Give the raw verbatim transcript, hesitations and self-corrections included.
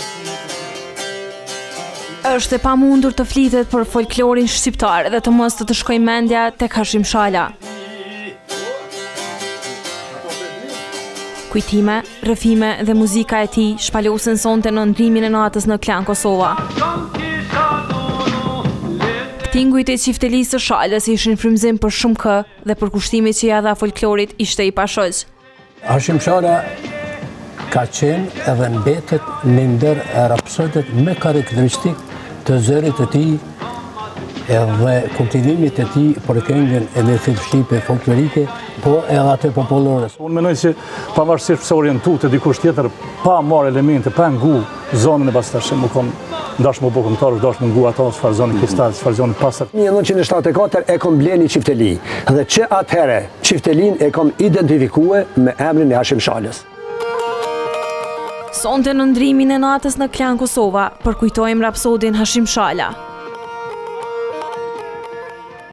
Është e pamundur të flitet për folklorin shqiptar dhe të mos të të shkojë mendja tek Hashim Shala. Kujtime, rrëfime dhe muzika e tij shpalosen sonte në ndrimin e natës në Klan Kosova. Këtingujt e çiftelisë së Shalës ishin frymëzim për shumë kë dhe për kushtimin që ia dha folklorit ishte i pashoq. Hashim Shala ka qenë edhe mbetet në ndër rapsodët me karakteristik të zërit të tij edhe kultivimit të tij për këngën e me shqipe folklorike, po edhe atë popullore. Unë mendoj se pavarësisht se orientu të dikush tjetër pa marrë elemente, pa ngu zonën e bastashëm, u kon ndash më bukëmtar, ndash më ngu ato çfarë zonë kristal, çfarë zonë pasër. një mijë nëntëqind e shtatëdhjetë e katër e kom bleni Çifteli dhe që atëherë Çiftelin e kom identifikue me emrin e Hashim Shalës. Sonte në ndrimin e natës në Klan Kosova, përkujtojmë rapsodin Hashim Shala.